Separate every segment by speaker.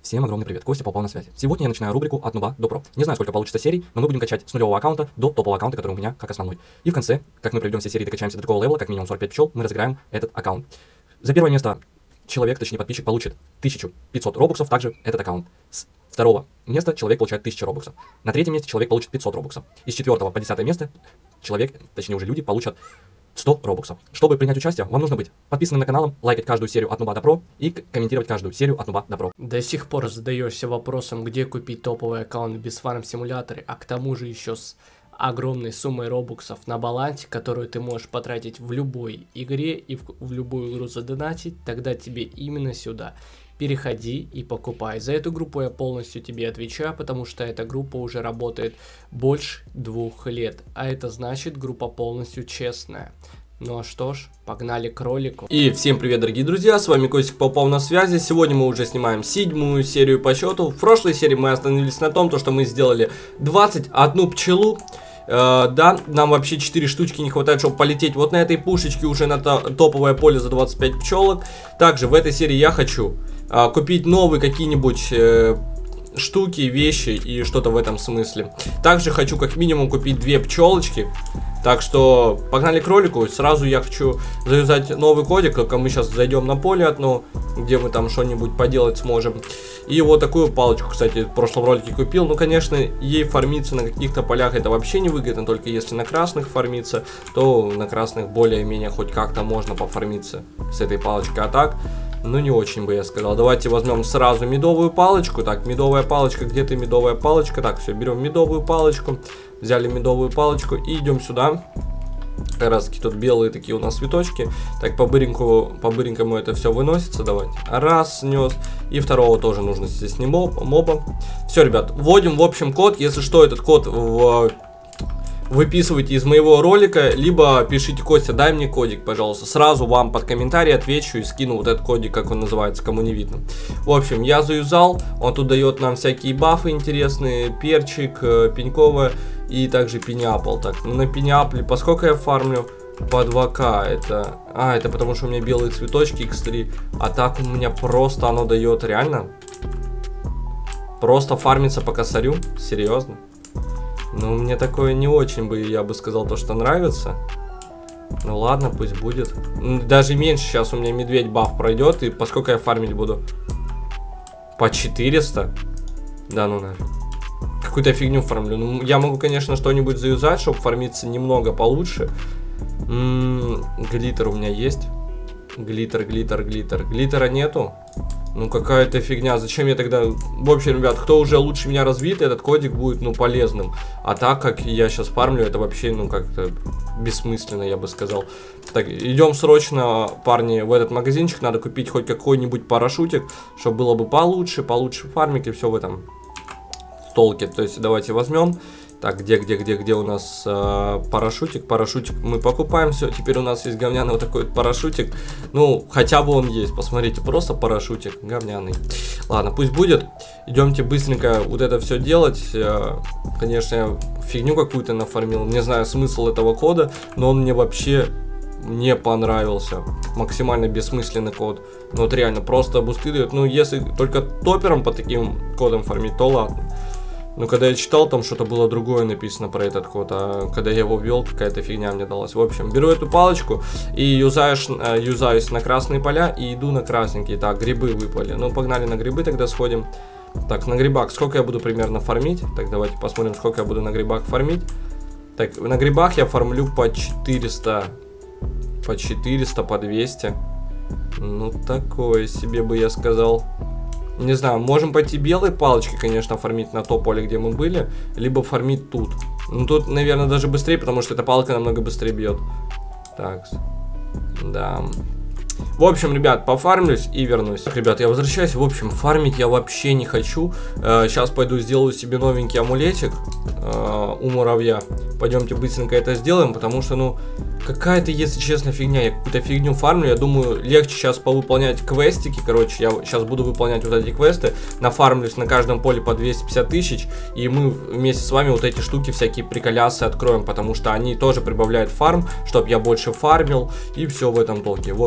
Speaker 1: Всем огромный привет, Костя попал на связи. Сегодня я начинаю рубрику от нуба до про. Не знаю, сколько получится серий, но мы будем качать с нулевого аккаунта до топового аккаунта, который у меня как основной. И в конце, как мы проведем все серии, докачаемся до такого левела, как минимум 45 пчел, мы разыграем этот аккаунт. За первое место человек, точнее подписчик, получит 1500 робоксов, также этот аккаунт. С второго места человек получает 1000 робоксов. На третьем месте человек получит 500 робоксов. Из 4 по 10 место человек, точнее уже люди, получат 100 робоксов. Чтобы принять участие, вам нужно быть подписанным на канал, лайкать каждую серию от нуба до про и комментировать каждую серию от нуба до про.
Speaker 2: До сих пор задаешься вопросом, где купить топовый аккаунт без фарм-симуляторы, а к тому же еще с огромной суммой робоксов на балансе, которую ты можешь потратить в любой игре и в любую игру задонатить, тогда тебе именно сюда. Переходи и покупай. За эту группу я полностью тебе отвечаю, потому что эта группа уже работает больше 2 лет. А это значит, группа полностью честная. Ну а что ж, погнали к ролику.
Speaker 3: И всем привет, дорогие друзья, с вами Костик попал на связи. Сегодня мы уже снимаем 7-ю серию по счету. В прошлой серии мы остановились на том, что мы сделали 21 пчелу. Да, нам вообще 4 штучки не хватает, чтобы полететь вот на этой пушечке уже на топовое поле за 25 пчелок. Также в этой серии я хочу купить новые какие-нибудь штуки, вещи и что-то в этом смысле. Также хочу как минимум купить 2 пчелочки. Так что погнали к ролику. Сразу я хочу завязать новый кодик, только мы сейчас зайдем на поле одно, где мы там что-нибудь поделать сможем. И вот такую палочку, кстати, в прошлом ролике купил. Ну, конечно, ей фармиться на каких-то полях это вообще не выгодно, только если на красных фармиться, то на красных более-менее хоть как-то можно пофармиться с этой палочкой. А так, ну не очень бы я сказал. Давайте возьмем сразу медовую палочку. Так, медовая палочка, где-то медовая палочка. Так, все, берем медовую палочку. Взяли медовую палочку и идем сюда. Как раз таки тут белые такие у нас цветочки. Так, по-быренькому это все выносится. Давайте. Раз, снес. И второго тоже нужно здесь не моба. Все, ребят, вводим в общем код. Если что, этот код выписывайте из моего ролика, либо пишите: Костя, дай мне кодик, пожалуйста. Сразу вам под комментарий отвечу и скину вот этот кодик, как он называется, кому не видно. В общем, я заюзал, он тут дает нам всякие бафы интересные, перчик, пеньковая и также пиняпл. Так, на пиняпле, поскольку я фармлю по 2К, это... это потому что у меня белые цветочки x3, а так у меня просто оно дает, реально? Просто фармится по косарю? Серьезно? Ну, мне такое не очень бы, я бы сказал, то, что нравится. Ну ладно, пусть будет. Даже меньше сейчас у меня медведь баф пройдет. И поскольку я фармить буду по 400. Да ну нафиг. Какую-то фигню фармлю. Ну, я могу, конечно, что-нибудь заюзать, чтобы фармиться немного получше. Глиттер у меня есть. Глиттер. Глиттера нету. Ну какая-то фигня, зачем я тогда... В общем, ребят, кто уже лучше меня развит, этот кодик будет, ну, полезным. А так, как я сейчас фармлю, это вообще, ну, как-то бессмысленно, я бы сказал. Так, идем срочно, парни, в этот магазинчик. Надо купить хоть какой-нибудь парашютик, чтобы было бы получше фармик и все в этом толке. То есть, давайте возьмем. Так, где у нас парашютик? Парашютик мы покупаем, все. Теперь у нас есть говняный вот такой вот парашютик. Ну, хотя бы он есть, посмотрите, просто парашютик говняный. Ладно, пусть будет. Идемте быстренько вот это все делать. Конечно, я фигню какую-то нафармил. Не знаю смысл этого кода, но он мне вообще не понравился. Максимально бессмысленный код. Ну вот реально, просто бусты дают. Ну, если только топером по таким кодам фармить, то ладно. Но когда я читал, там что-то было другое написано про этот код, а когда я его ввел, какая-то фигня мне далась. В общем, беру эту палочку и юзаюсь на красные поля и иду на красненькие. Так, грибы выпали. Ну, погнали на грибы, тогда сходим. Так, на грибах сколько я буду примерно фармить? Так, давайте посмотрим, сколько я буду на грибах фармить. Так, на грибах я фармлю по 400, по 200. Ну, такое себе бы я сказал. Не знаю, можем пойти белой палочкой, конечно, фармить на то поле, где мы были, либо фармить тут. Ну, тут, наверное, даже быстрее, потому что эта палка намного быстрее бьет. Так, да. В общем, ребят, пофармлюсь и вернусь. Так, ребят, я возвращаюсь. В общем, фармить я вообще не хочу. Сейчас пойду сделаю себе новенький амулетик у муравья. Пойдемте быстренько это сделаем, потому что, ну, какая-то, если честно, фигня. Я какую-то фигню фармлю. Я думаю, легче сейчас повыполнять квестики. Короче, я сейчас буду выполнять вот эти квесты. Нафармлюсь на каждом поле по 250 тысяч. И мы вместе с вами вот эти штуки, всякие приколясы откроем. Потому что они тоже прибавляют фарм, чтобы я больше фармил. И все в этом толке. В общем,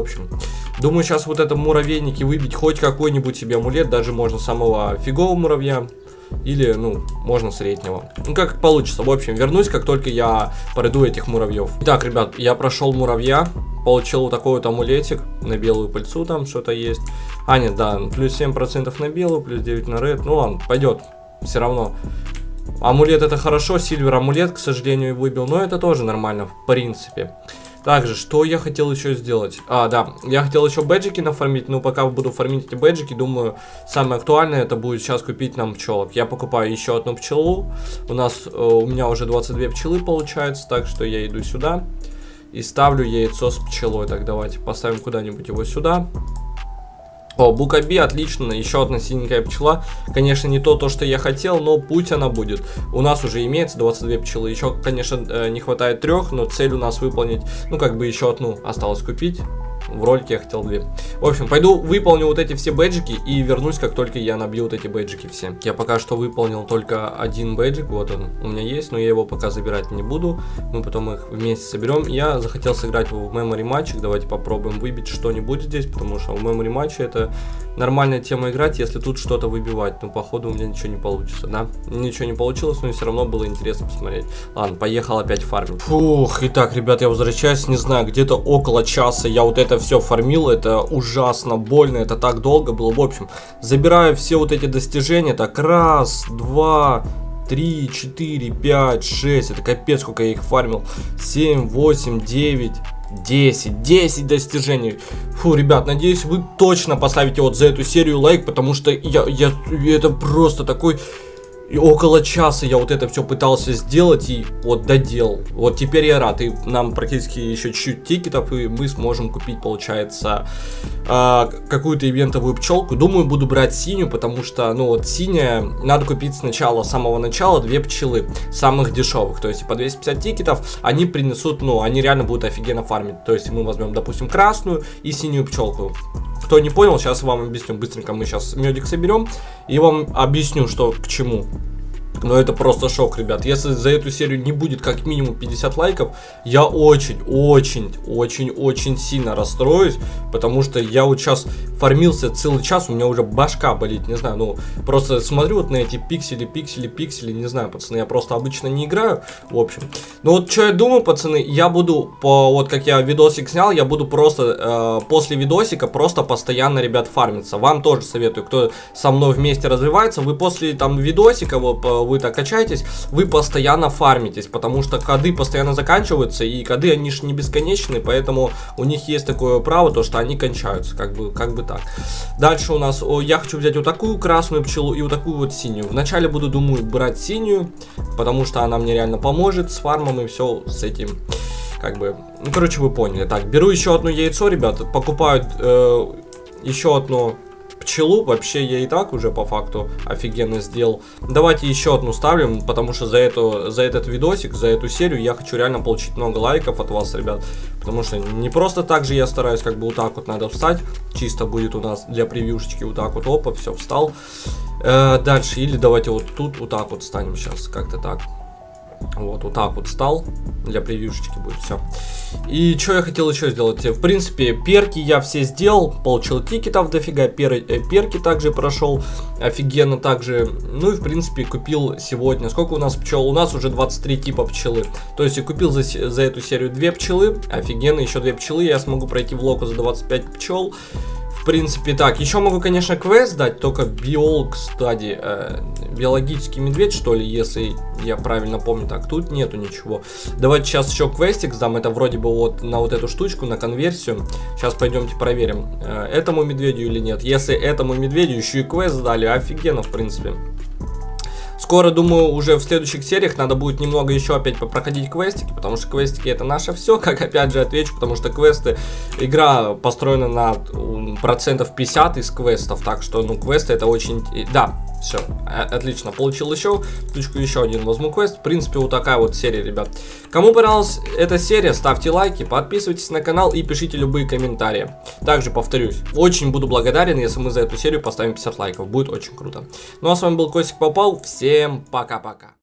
Speaker 3: Думаю, сейчас вот это муравейники выбить хоть какой-нибудь себе амулет, даже можно самого фигового муравья. Или, ну, можно среднего. Ну, как получится. В общем, вернусь, как только я пройду этих муравьев. Итак, ребят, я прошел муравья. Получил вот такой вот амулетик. На белую пыльцу там что-то есть. А, нет, да, плюс 7% на белую, плюс 9 на ред. Ну, ладно, пойдет. Все равно. Амулет это хорошо. Сильвер амулет, к сожалению, выбил. Но это тоже нормально, в принципе. Также, что я хотел еще сделать? А, да, я хотел еще бэджики нафармить, но пока буду фармить эти бэджики, думаю, самое актуальное это будет сейчас купить нам пчелок. Я покупаю еще одну пчелу, у меня уже 22 пчелы получается, так что я иду сюда и ставлю яйцо с пчелой. Так, давайте поставим куда-нибудь его сюда. О, Букаби, отлично, еще одна синенькая пчела. Конечно, не то, что я хотел, но пусть она будет. У нас уже имеется 22 пчелы. Еще, конечно, не хватает 3, но цель у нас выполнить. Ну, как бы еще одну осталось купить. В ролике я хотел 2. В общем, пойду выполню вот эти все бэджики и вернусь, как только я набью вот эти бэджики все. Я пока что выполнил только один бэджик, вот он у меня есть, но я его пока забирать не буду. Мы потом их вместе соберем. Я захотел сыграть в memory матчик. Давайте попробуем выбить что-нибудь здесь, потому что в memory матче это нормальная тема играть, если тут что-то выбивать. Но походу у меня ничего не получится, да? Ничего не получилось, но все равно было интересно посмотреть. Ладно, поехал опять фармить. Фух, итак, ребят, я возвращаюсь, не знаю, где-то около часа я вот это все фармил, это ужасно больно, это так долго было. В общем, забираю все вот эти достижения, так, 1, 2, 3, 4, 5, 6, это капец, сколько я их фармил, 7, 8, 9, 10 достижений. Фу, ребят, надеюсь, вы точно поставите вот за эту серию лайк, потому что это просто такой... И около часа я вот это все пытался сделать и вот доделал. Вот теперь я рад. И нам практически еще чуть-чуть тикетов, и мы сможем купить, получается, какую-то ивентовую пчелку. Думаю, буду брать синюю, потому что, ну вот, синяя надо купить сначала, с самого начала 2 пчелы, самых дешевых. То есть по 250 тикетов они принесут, ну, они реально будут офигенно фармить. То есть мы возьмем, допустим, красную и синюю пчелку. Кто не понял, сейчас вам объясню. Быстренько мы сейчас медик соберем и вам объясню, что к чему. Но это просто шок, ребят. Если за эту серию не будет как минимум 50 лайков, я очень сильно расстроюсь. Потому что я вот сейчас фармился целый час, у меня уже башка болит, не знаю. Ну, просто смотрю вот на эти пиксели, не знаю, пацаны, я просто обычно не играю, в общем. Ну вот, что я думаю, пацаны, я буду, вот как я видосик снял, я буду просто после видосика просто постоянно, ребят, фармиться. Вам тоже советую, кто со мной вместе развивается, вы после там видосика, вы так качаетесь, вы постоянно фармитесь, потому что коды постоянно заканчиваются, и коды, они же не бесконечные, поэтому у них есть такое право, то что они кончаются, как бы так. Дальше у нас, я хочу взять вот такую красную пчелу и вот такую вот синюю. Вначале буду, думаю, брать синюю, потому что она мне реально поможет с фармом и все с этим, как бы, ну, короче, вы поняли. Так, беру еще одно яйцо, ребята, покупаю еще одно пчелу, вообще я и так уже по факту офигенно сделал. Давайте еще одну ставим, потому что за этот видосик, за эту серию я хочу реально получить много лайков от вас, ребят. Потому что не просто так же я стараюсь, как бы вот так вот надо встать. Чисто будет у нас для превьюшечки вот так вот, опа, все, встал. Дальше, или давайте вот тут вот так вот встанем сейчас, как-то так. Вот так вот встал. Для превьюшечки будет все. И что я хотел еще сделать? В принципе, перки я все сделал. Получил тикетов дофига. Перки также прошел. Офигенно также. Ну и в принципе купил сегодня. Сколько у нас пчел? У нас уже 23 типа пчелы. То есть я купил за эту серию 2 пчелы. Офигенно. Еще 2 пчелы. Я смогу пройти в локу за 25 пчел. В принципе, так, еще могу, конечно, квест дать, только биолог, кстати, биологический медведь, что ли, если я правильно помню. Так, тут нету ничего. Давайте сейчас еще квестик сдам, это вроде бы вот на вот эту штучку, на конверсию. Сейчас пойдемте проверим, этому медведю или нет. Если этому медведю еще и квест сдали, офигенно, в принципе. Скоро, думаю, уже в следующих сериях надо будет немного еще опять попроходить квестики, потому что квестики это наше все, как опять же отвечу, потому что квесты, игра построена на процентов 50 из квестов, так что, ну, квесты это очень, да, все, отлично, получил еще штучку, еще один возьму квест, в принципе, вот такая вот серия, ребят. Кому понравилась эта серия, ставьте лайки, подписывайтесь на канал и пишите любые комментарии. Также, повторюсь, очень буду благодарен, если мы за эту серию поставим 50 лайков, будет очень круто. Ну а с вами был Костик Попал, всем пока-пока.